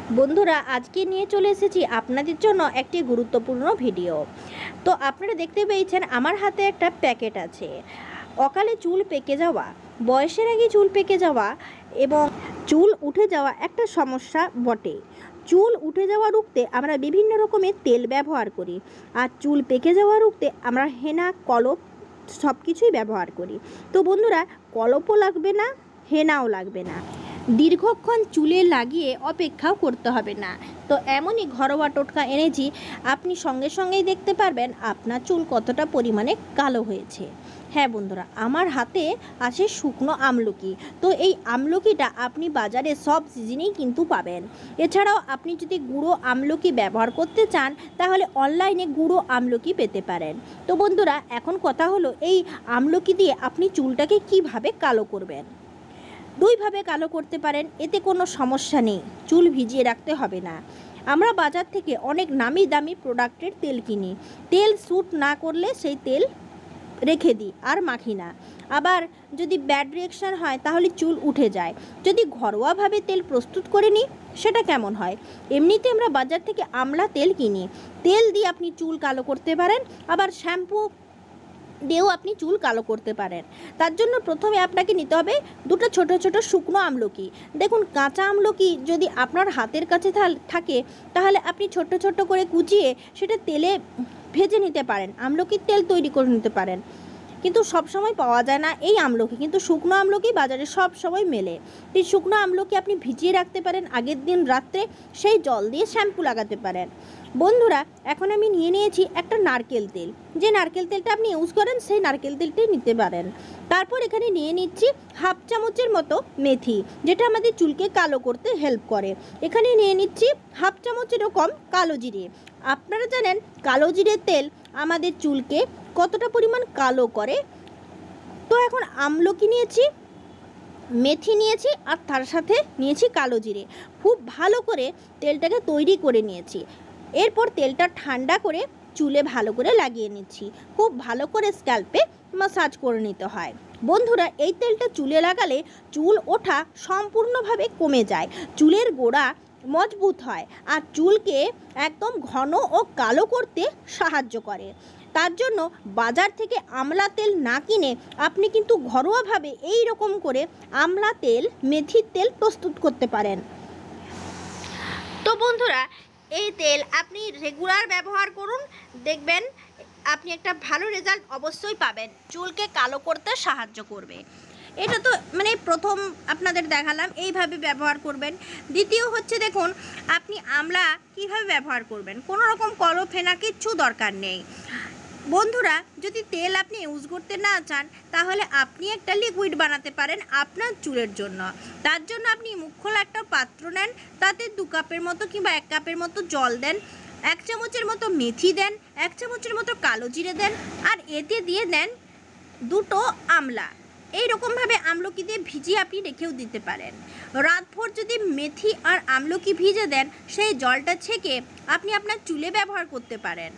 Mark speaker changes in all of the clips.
Speaker 1: বন্ধুরা আজকে নিয়ে চলে এসেছি আপনাদের জন্য একটি গুরুত্বপূর্ণ ভিডিও। তো আপনারা দেখতে পেয়েছেন আমার হাতে একটা প্যাকেট আছে। অকালে চুল পেকে যাওয়া, বয়সের আগে চুল পেকে যাওয়া এবং চুল উঠে যাওয়া একটা সমস্যা বটে। চুল উঠে যাওয়া রুখতে আমরা বিভিন্ন রকমের তেল ব্যবহার করি, আর চুল পেকে যাওয়া রুখতে আমরা হেনা, কলপ সব কিছুই ব্যবহার করি। তো বন্ধুরা, কলপও লাগবে না, হেনাও লাগবে না, দীর্ঘক্ষণ চুলে লাগিয়ে অপেক্ষাও করতে হবে না। তো এমনই ঘরোয়া টোটকা এনেছি, আপনি সঙ্গে সঙ্গেই দেখতে পারবেন আপনার চুল কতটা পরিমাণে কালো হয়েছে। হ্যাঁ বন্ধুরা, আমার হাতে আছে শুকনো আমলকি। তো এই আমলকিটা আপনি বাজারে সব সিজনেই কিন্তু পাবেন। এছাড়াও আপনি যদি গুঁড়ো আমলকি ব্যবহার করতে চান তাহলে অনলাইনে গুঁড়ো আমলকি পেতে পারেন। তো বন্ধুরা, এখন কথা হলো এই আমলকি দিয়ে আপনি চুলটাকে কিভাবে কালো করবেন। দুইভাবে কালো করতে পারেন, এতে কোনো সমস্যা নেই, চুল ভিজিয়ে রাখতে হবে না। আমরা বাজার থেকে অনেক নামি দামি প্রোডাক্টের তেল কিনি, তেল স্যুট না করলে সেই তেল রেখে দিই আর মাখি না। আবার যদি ব্যাড রিঅ্যাকশান হয় তাহলে চুল উঠে যায়। যদি ঘরোয়াভাবে তেল প্রস্তুত করে নিই সেটা কেমন হয়। এমনিতে আমরা বাজার থেকে আমলা তেল কিনি, তেল দিয়ে আপনি চুল কালো করতে পারেন, আবার শ্যাম্পু দিয়েও আপনি চুল কালো করতে পারেন। তার জন্য প্রথমে আপনাকে নিতে হবে দুটো ছোট ছোট শুকনো আমলকি। দেখুন, কাঁচা আমলকি যদি আপনার হাতের কাছে থাকে তাহলে আপনি ছোট ছোট করে কুচিয়ে সেটা তেলে ভেজে নিতে পারেন, আমলকির তেল তৈরি করে নিতে পারেন। কিন্তু সব সময় পাওয়া যায় না এই আমলকি, কিন্তু শুকনো আমলকি বাজারে সব সময় মেলে। এই শুকনো আমলকি আপনি ভিজিয়ে রাখতে পারেন আগের দিন রাত্রে, সেই জল দিয়ে শ্যাম্পু লাগাতে পারেন। বন্ধুরা, এখন আমি নিয়ে নিয়েছি একটা নারকেল তেল। যে নারকেল তেলটা আপনি ইউজ করেন সেই নারকেল তেলটাই নিতে পারেন। তারপর এখানে নিয়ে নিচ্ছি হাফ চামচের মতো মেথি, যেটা আমাদের চুলকে কালো করতে হেল্প করে। এখানে নিয়ে নিচ্ছি হাফ চামচেরও কম কালো জিরে। আপনারা জানেন কালো জিরের তেল আমাদের চুলকে কতটা পরিমাণ কালো করে। তো এখন আমলকি নিয়েছি, মেথি নিয়েছি, আর তার সাথে নিয়েছি কালো জিরে। খুব ভালো করে তেলটাকে তৈরি করে নিয়েছি। এরপর তেলটা ঠান্ডা করে চুলে ভালো করে লাগিয়ে নিচ্ছি। খুব ভালো করে স্ক্যাল্পে ম্যাসাজ করে নিতে হয়। বন্ধুরা, এই তেলটা চুলে লাগালে চুল ওঠা সম্পূর্ণভাবে কমে যায়, চুলের গোড়া মজবুত হয়, আর চুলকে একদম ঘন ও কালো করতে সাহায্য করে। তার জন্য বাজার থেকে আমলা তেল না কিনে আপনি কিন্তু ঘরোয়াভাবে এই রকম করে আমলা তেল, মেথির তেল প্রস্তুত করতে পারেন। তো বন্ধুরা, এই তেল আপনি রেগুলার ব্যবহার করুন, দেখবেন আপনি একটা ভালো রেজাল্ট অবশ্যই পাবেন, চুলকে কালো করতে সাহায্য করবে। এটা তো প্রথম আপনাদের দেখালাম, এইভাবে ব্যবহার করবেন। দ্বিতীয় হচ্ছে, দেখুন আপনি আমলা কিভাবে ব্যবহার করবেন, কোনো রকম কলপ ফেনা কিচ্ছু দরকার নেই। বন্ধুরা, যদি তেল আপনি ইউজ করতে না চান তাহলে আপনি একটা লিকুইড বানাতে পারেন আপনার চুলের জন্য। তার জন্য আপনি মুখ খোলা একটা পাত্র নেন, তাতে 2 কাপের মতো কিংবা 1 কাপের মতো জল দেন, 1 চামচের মতো মেথি দেন, 1 চামচের মতো কালো জিরে দেন, আর এতে দিয়ে দেন 2টো আমলা। এই রকমভাবে আমলকি দিয়ে ভিজিয়ে আপনি রেখেও দিতে পারেন। রাতভর যদি মেথি আর আমলকি ভিজে দেন, সেই জলটা ছেঁকে আপনি আপনার চুলে ব্যবহার করতে পারেন।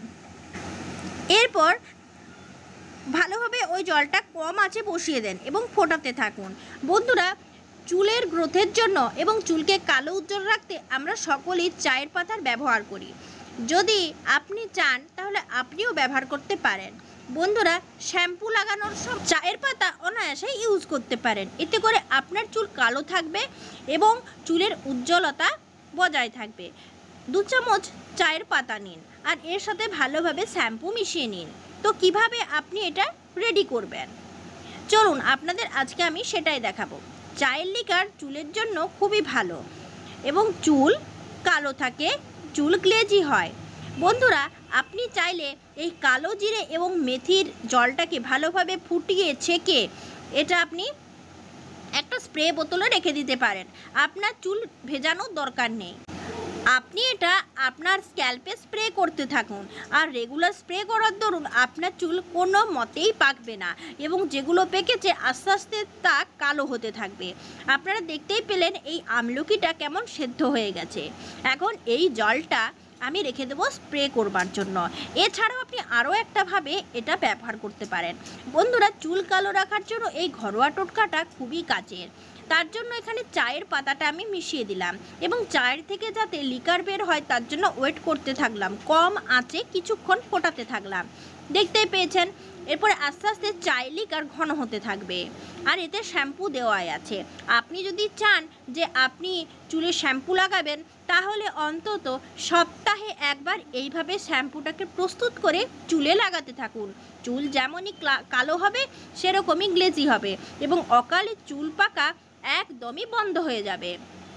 Speaker 1: এরপর ভালোভাবে ওই জলটা কম আঁচে বসিয়ে দেন এবং ফোটাতে থাকুন। বন্ধুরা, চুলের গ্রোথের জন্য এবং চুলকে কালো উজ্জ্বল রাখতে আমরা সকলেই চায়ের পাতার ব্যবহার করি। যদি আপনি চান তাহলে আপনিও ব্যবহার করতে পারেন। বন্ধুরা, শ্যাম্পু লাগানোর সময় চায়ের পাতা অনায়াসে ইউজ করতে পারেন, এতে করে আপনার চুল কালো থাকবে এবং চুলের উজ্জ্বলতা বজায় থাকবে। 2 চামচ চায়ের পাতা নিন আর এর সাথে ভালোভাবে শ্যাম্পু মিশিয়ে নিন। তো কিভাবে আপনি এটা রেডি করবেন, চলুন আপনাদের আজকে আমি সেটাই দেখাবো। চায়ের লিকার চুলের জন্য খুবই ভালো এবং চুল কালো থাকে, চুল গ্লেজি হয়। বন্ধুরা, আপনি চাইলে এই কালো জিরে এবং মেথির জলটাকে ভালোভাবে ফুটিয়ে ছেঁকে এটা আপনি একটা স্প্রে বোতলে রেখে দিতে পারেন, আপনার চুল ভেজানোর দরকার নেই। আপনি এটা আপনার স্ক্যাল্পে স্প্রে করতে থাকুন, আর রেগুলার স্প্রে করার দরুন আপনার চুল কোনো মতেই পাকবে না এবং যেগুলো পেকেছে আস্তে আস্তে তা কালো হতে থাকবে। আপনারা দেখতেই পেলেন এই আমলকিটা কেমন সেদ্ধ হয়ে গেছে। এখন এই জলটা আমি রেখে দেবো স্প্রে করবার জন্য। এছাড়াও আপনি আরও একটাভাবে এটা ব্যবহার করতে পারেন। বন্ধুরা, চুল কালো রাখার জন্য এই ঘরোয়া টোটকাটা খুবই কাজের। তার জন্য এখানে চায়ের পাতাটা আমি মিশিয়ে দিলাম এবং চায়ের থেকে যাতে লিকার বের হয় তার জন্য ওয়েট করতে থাকলাম, কম আঁচে কিছুক্ষণ ফোটাতে থাকলাম। দেখতেই পেয়েছেন। এরপরে আস্তে আস্তে চায়ের লিকার ঘন হতে থাকবে। আর এতে শ্যাম্পু দেওয়াই আছে। আপনি যদি চান যে আপনি চুলে শ্যাম্পু লাগাবেন, তাহলে অন্তত সপ্তাহে একবার এইভাবে শ্যাম্পুটাকে প্রস্তুত করে চুলে লাগাতে থাকুন। চুল যেমনই কালো হবে সেরকমই গ্লেজি হবে এবং অকালে চুল পাকা একদমই বন্ধ হয়ে যাবে।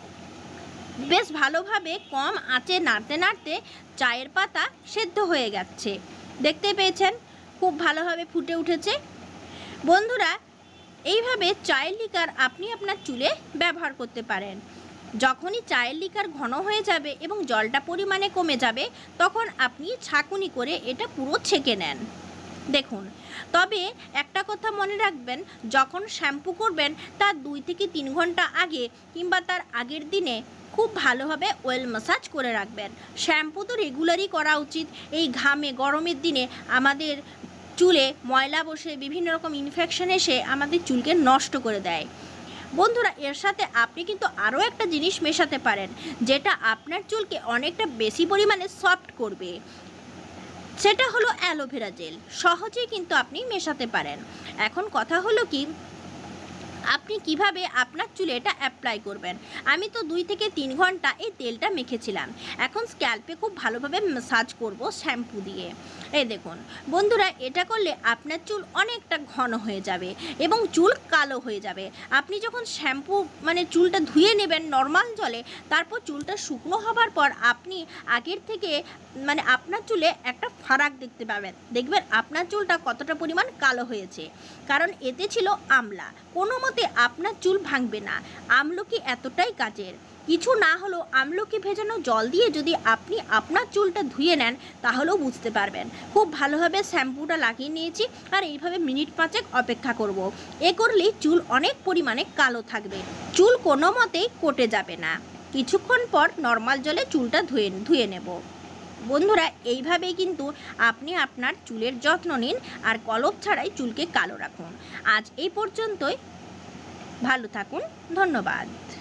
Speaker 1: বেশ ভালোভাবে কম আঁচে নাড়তে নাড়তে চায়ের পাতা সেদ্ধ হয়ে যাচ্ছে। দেখতে পেয়েছেন খুব ভালোভাবে ফুটে উঠেছে। বন্ধুরা, এইভাবে চায়ের লিকার আপনি আপনার চুলে ব্যবহার করতে পারেন। যখনই চায়ের লিকার ঘন হয়ে যাবে এবং জলটা পরিমাণে কমে যাবে, তখন আপনি ছাঁকুনি করে এটা পুরো ছেঁকে নেন। দেখুন, তবে একটা কথা মনে রাখবেন, যখন শ্যাম্পু করবেন তার 2 থেকে 3 ঘন্টা আগে কিংবা তার আগের দিনে খুব ভালোভাবে অয়েল ম্যাসাজ করে রাখবেন। শ্যাম্পু তো রেগুলারই করা উচিত। এই ঘামে গরমের দিনে আমাদের চুলে ময়লা বসে বিভিন্ন রকম ইনফেকশন এসে আমাদের চুলকে নষ্ট করে দেয়। বন্ধুরা, এর সাথে আপনি কিন্তু আরও একটা জিনিস মেশাতে পারেন, যেটা আপনার চুলকে অনেকটা বেশি পরিমাণে সফট করবে। সেটা হলো অ্যালোভেরা জেল। সহজেই কিন্তু আপনি মেশাতে পারেন। এখন কথা হলো কি, আপনি কিভাবে আপনার চুলে এটা অ্যাপ্লাই করবেন। আমি তো 2 থেকে 3 ঘন্টা এই তেলটা মেখেছিলাম। এখন স্ক্যাল্পে খুব ভালোভাবে ম্যাসাজ করব শ্যাম্পু দিয়ে। এই দেখুন বন্ধুরা, এটা করলে আপনার চুল অনেকটা ঘন হয়ে যাবে এবং চুল কালো হয়ে যাবে। আপনি যখন শ্যাম্পু চুলটা ধুয়ে নেবেন নর্মাল জলে, তারপর চুলটা শুকনো হবার পর আপনি আগের থেকে আপনার চুলে একটা ফারাক দেখতে পাবেন। দেখবেন আপনার চুলটা কতটা পরিমাণ কালো হয়েছে, কারণ এতে ছিল আমলা। কোনো মতে আপনার চুল ভাঙবে না। আমলকি এতটাই কাজের। কিছু না হলেও আমলকি ভেজানো জল দিয়ে যদি আপনি আপনার চুলটা ধুয়ে নেন, তাহলেও বুঝতে পারবেন। খুব ভালোভাবে শ্যাম্পুটা লাগিয়ে নিয়েছি আর এইভাবে মিনিট 5 অপেক্ষা করব। এ করলেই চুল অনেক পরিমাণে কালো থাকবে, চুল কোনো মতেই কটে যাবে না। কিছুক্ষণ পর নর্মাল জলে চুলটা ধুয়ে নেব। বন্ধুরা, এইভাবেই কিন্তু আপনি আপনার চুলের যত্ন নিন আর কলপ ছাড়াই চুলকে কালো রাখুন। আজ এই পর্যন্তই। ভালো থাকুন। ধন্যবাদ।